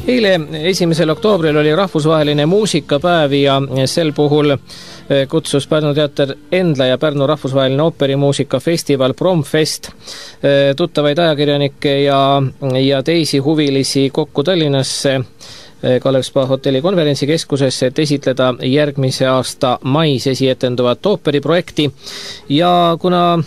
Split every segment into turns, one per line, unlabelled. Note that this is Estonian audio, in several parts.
Eile 1. oktoobril oli rahvusvaheline muusikapäev ja sel puhul kutsus Pärnu teater Endla ja Pärnu rahvusvaheline ooperimuusikafestival Promfest tuttavaid ajakirjanikke ja teisi huvilisi kokku Tallinnasse Kalev Spa hotelli konverentsikeskusesse, et esitleda järgmise aasta mais esietenduvat ooperiprojekti. Ja kuna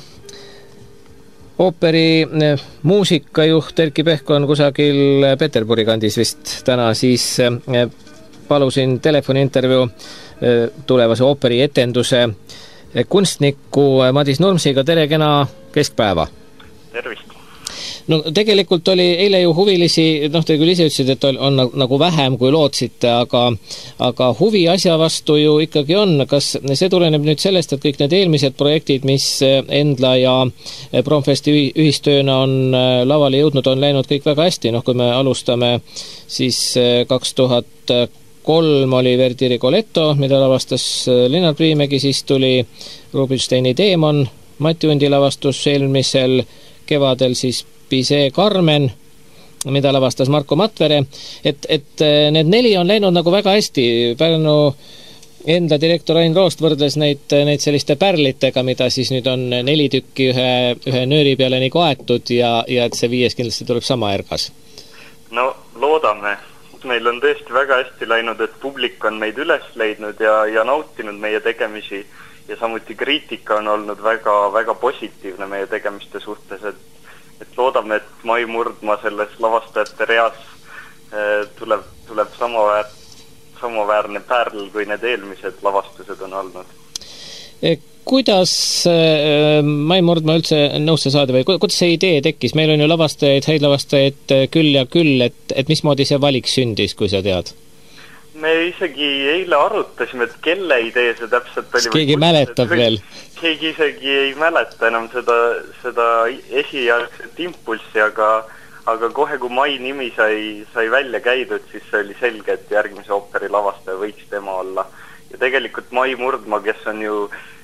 ooperi muusikajuht Erki Pehko on kusagil Peterburi kandis vist täna, siis palusin telefoniintervjuu tulevase ooperi etenduse kunstniku Madis Nurmsiga. Tere, kena keskpäeva!
Tervist!
No tegelikult oli eile ju huvilisi, te küll ise ütlesid, et on nagu vähem kui lootsite, aga huvi asja vastu ju ikkagi on. Kas see tuleneb nüüd sellest, et kõik need eelmised projektid, mis Endla ja Promfesti ühistööna on lavale jõudnud, on läinud kõik väga hästi? Kui me alustame, siis 2003 oli Verdi Rigoletto, mida lavastas Linnar Priimägi, siis tuli Rubinsteini Teemon, Mati Undi lavastus, eelmisel kevadel siis Bizet Carmen, mida lavastas Marko Matvere, et need 4 on läinud nagu väga hästi. Pärnu Endla direktor Ain Roost võrdles neid selliste pärlitega, mida siis nüüd on 4 tükki ühe nööri peale nii kaetud ja et see 5 kindlasti tuleb sama ärgas.
No loodame. Meil on tõesti väga hästi läinud, et publik on meid üles leidnud ja nautinud meie tegemisi ja samuti kriitika on olnud väga, väga positiivne meie tegemiste suhtes, et loodame, et Mai Murdma selles lavastajate reas tuleb samaväärne pärl, kui need eelmised lavastused on olnud.
Kuidas Mai Murdma üldse nõusse saada või kuidas see idee tekkis? Meil on ju lavastajaid, häid lavastajaid küll ja küll, et mismoodi see valik sündis, kui sa tead?
Me isegi eile arutasime, et kelle idee see täpselt oli.
Keegi mäletab veel?
Keegi isegi ei mäleta enam seda esialgset impulssi, aga kohe kui Mai nimi sai välja käidud, siis see oli selge, et järgmise ooperi lavastaja võiks tema olla. Ja tegelikult Mai Murdma, kes on ju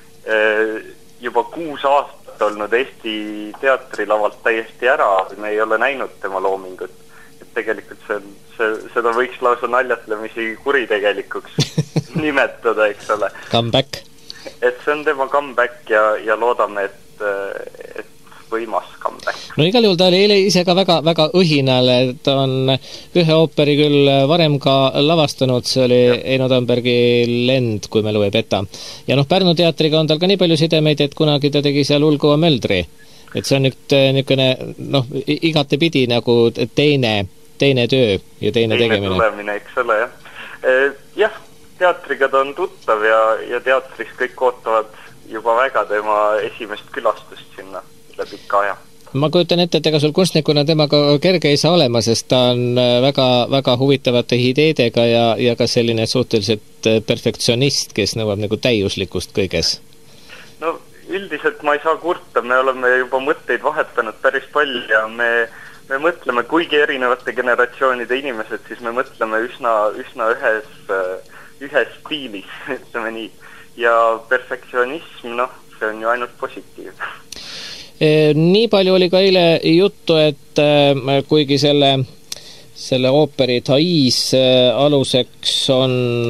juba 6 aastat olnud Eesti teatrilavalt täiesti ära, me ei ole näinud tema loomingut. Et tegelikult seda võiks lausa naljatlemisi kuritegelikuks nimetada, eks ole.
Comeback.
Et see on tema comeback ja loodame, et võimas comeback.
No igal juhul ta oli eile ise ka väga, väga õhinal, et on ühe ooperi küll varem ka lavastanud, see oli Eino Tambergi Lend, kui mälu ei peta. Ja Pärnu teatriga on tal ka nii palju sidemeid, et kunagi ta tegi seal Ulgova Möldri. Et see on niisugune igatepidi nagu teine töö ja teine tegemine.
Tulemine, eks ole, jah. Jah, teatriga ta on tuttav ja teatris kõik ootavad juba väga tema esimest külastust sinna läbi pikka aja.
Ma kujutan ette, et ega sul kunstnikuna temaga kerge ei saa olema, sest ta on väga, väga huvitavate ideedega ja ka selline suhteliselt perfektsionist, kes nõuab nagu täiuslikkust kõiges.
No üldiselt ma ei saa kurta, me oleme juba mõtteid vahetanud päris palju ja me mõtleme, kuigi erinevate generatsioonide inimesed, siis me mõtleme üsna ühes stiilis, ütleme nii. Ja perfektsionism, see on ju ainult positiivne.
Nii palju oli ka eile juttu, et kuigi selle ooperi Thais aluseks on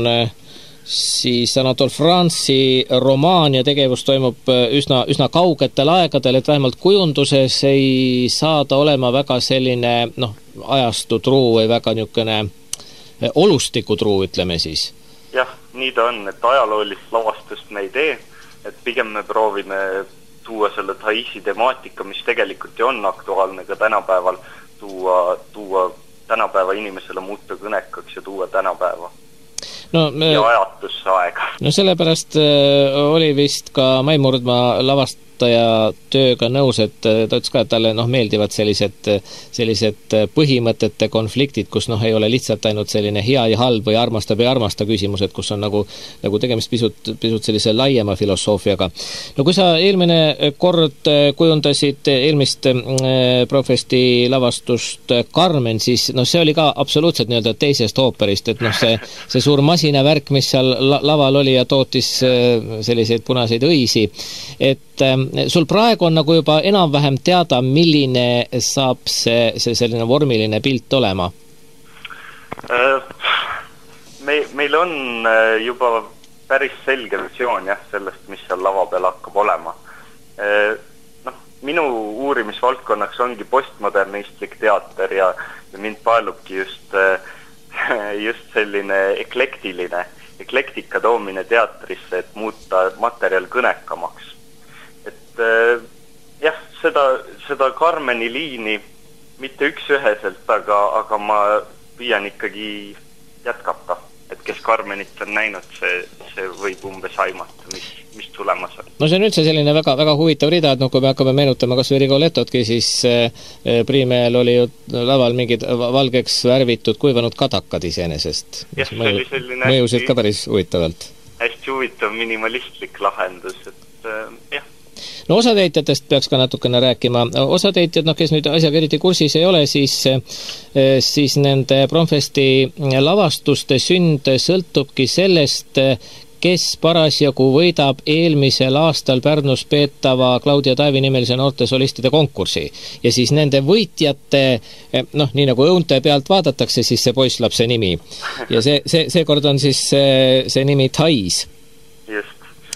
siis Anatole France'i romaan ja tegevus toimub üsna kaugetel aegadel, et vähemalt kujunduses ei saada olema väga selline ajastu truu või väga niisugune olustiku truu, ütleme siis.
Jah, nii ta on, et ajaloolist lavastust me ei tee, et pigem me proovime tuua selle Thaisi temaatika, mis tegelikult ju on aktuaalne ka tänapäeval, tuua tänapäeva inimesele muuta kõnekaks ja tuua tänapäeva. Ja ajatusse aega. No
sellepärast oli vist ka Mai Murdma lavastaja tööga nõus, et ta ütles ka, et talle meeldivad sellised põhimõtete konfliktid, kus ei ole lihtsalt ainult selline hea ja halb või armasta või armasta küsimused, kus on nagu tegemist pisut sellise laiema filosoofiaga. No kui sa eelmine kord kujundasid eelmist Promfesti lavastust Carmen, siis see oli ka absoluutselt nii-öelda teisest ooperist, et see suur masinavärk, mis seal laval oli ja tootis selliseid punaseid õisi, et sul praegu on nagu juba enam-vähem teada, milline saab see selline vormiline pilt olema?
meil on juba päris selge visioon jah, sellest, mis seal lava peal hakkab olema. Minu uurimisvaldkonnaks ongi postmodernistlik teater ja mind paelubki just selline eklektika toomine teatrisse, et muuta materjal kõnekamaks. Et jah, seda Carmeni liini mitte üks-üheselt, aga ma püüan ikkagi jätkata. Et kes Carmenit on näinud, see võib umbes aimata, mis tulemas on.
No see on üldse selline väga, väga huvitav rida, et kui me hakkame meenutama kas või Rigolettotki, siis Priimehel oli ju laval mingid valgeks värvitud kuivanud kadakad iseenesest.
Jah, see oli selline
mõjusid ka päris huvitavalt.
Hästi huvitav minimalistlik lahendus, et jah.
No osatäitjatest peaks ka natukene rääkima. Osatäitjad, kes nüüd asjaga eriti kursis ei ole, siis nende Promfesti lavastuste sünd sõltubki sellest, kes parasjagu võidab eelmisel aastal Pärnus peetava Claudia Taevi nimelise noorte solistide konkursi. Ja siis nende võitjate, nii nagu õunte pealt vaadatakse, siis see poisslapse nimi. Ja seekord on siis see nimi Thais.
Just.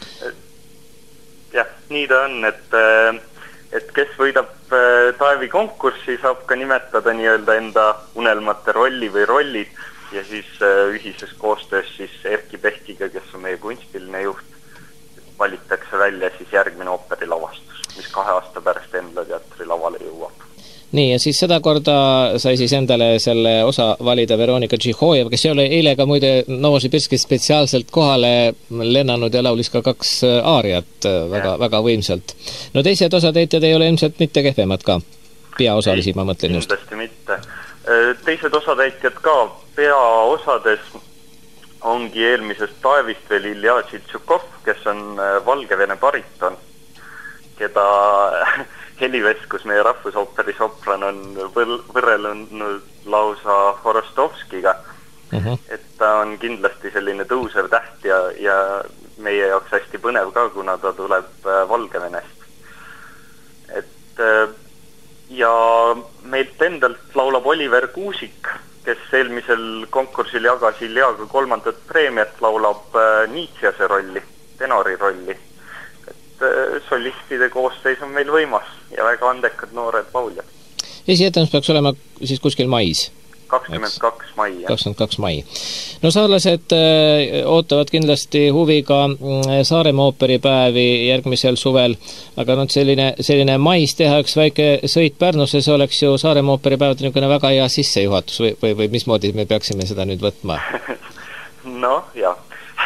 Jah, nii ta on, et kes võidab Taevi konkurssi, saab ka nimetada nii-öelda enda unelmate rolli või rollid ja siis ühises koostöös siis Erki Pehkiga, kes on meie kunstiline juht, valitakse välja siis järgmine ooperilavastus, mis 2 aasta pärast Endla teatri lavale jõuab.
Nii, ja siis seda korda sai siis endale selle osa valida Veronika Tšihojev, kes ei ole eile ka muide Novosibirskis spetsiaalselt kohale lennanud ja laulis ka 2 aariat väga võimsalt. No teised osatäitjad ei ole ilmselt mitte kehvemad ka. Peaosalisi, ma mõtlen just.
Kindlasti mitte. Teised osatäitjad ka peaosades ongi eelmisest Taevist veel Ilja Tšitsukov, kes on Valgevene bariton, keda Heliveskus, meie rahvusooperi sopran, on võrrelnud lausa Horostovskiga. Et ta on kindlasti selline tõusev täht ja meie jaoks hästi põnev ka, kuna ta tuleb Valgevenest. Ja meilt endalt laulab Oliver Kuusik, kes eelmisel konkursil jagas Iljaga 3. preemiat, laulab Nietzschese rolli, tenori rolli. Solistide koosseis on meil võimas ja väga andekad noored lauljad.
Esietemus peaks olema siis kuskil mais?
22. mai.
22. mai. No saarlased ootavad kindlasti huviga Saaremaa ooperipäevi järgmisel suvel, aga selline mais teha üks väike sõit Pärnusse, see oleks ju Saaremaa ooperipäevad niisugune väga hea sissejuhatus või mismoodi me peaksime seda nüüd võtma?
No, jah.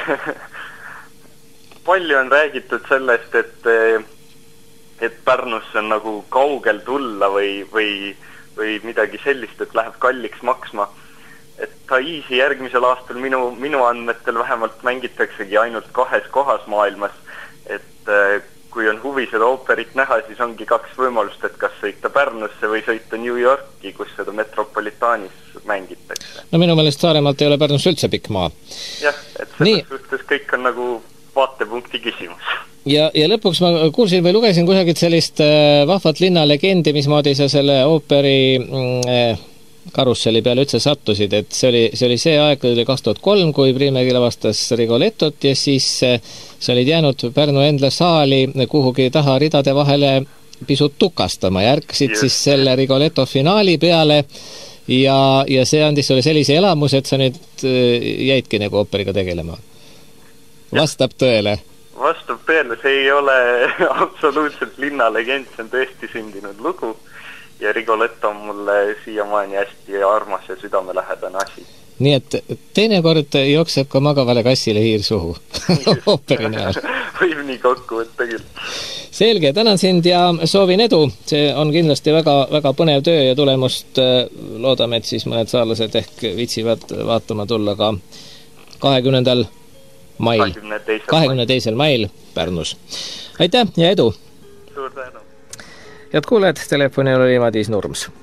Palju on räägitud sellest, et Pärnusse on nagu kaugel tulla või midagi sellist, et läheb kalliks maksma. Et Thaisi järgmisel aastal minu andmetel vähemalt mängitaksegi ainult 2 kohas maailmas. Et kui on huvi seda ooperit näha, siis ongi 2 võimalust, et kas sõita Pärnusse või sõita New Yorki, kus seda Metropolitaanis mängitakse.
No minu meelest Saaremaalt ei ole Pärnus üldse pikk maa.
Jah, et selles suhtes kõik on nagu vaatepunkti küsimus.
Ja lõpuks ma kuulsin või lugesin kusagilt sellist vahvat linnalegendi, mismoodi sa selle ooperi karusselli peale üldse sattusid, et see oli see aeg, kui oli 2003, kui Priimägi lavastas Rigolettot ja siis sa olid jäänud Pärnu Endla saali kuhugi taha ridade vahele pisut tukastama ja ärkasid siis selle Rigoletto finaali peale ja see andis sulle sellise elamuse, et sa nüüd jäidki nagu ooperiga tegelema. Vastab tõele?
Vastab tõele, see ei ole absoluutselt linnalegend, see on tõesti sündinud lugu ja Rigoletto on mulle siiamaani hästi armas ja südamelähedane asi.
Nii et teinekord jookseb ka magavale kassile hiir suhu ooperi näol.
Võib nii kokku võtta küll.
Selge, tänan sind ja soovin edu. See on kindlasti väga, väga põnev töö ja tulemust loodame, et siis mõned saarlased ehk viitsivad vaatama tulla ka 22. mail Pärnus. Aitäh ja edu!
Suur tänu!
Head kuulajad, telefonil oli Madis Nurms.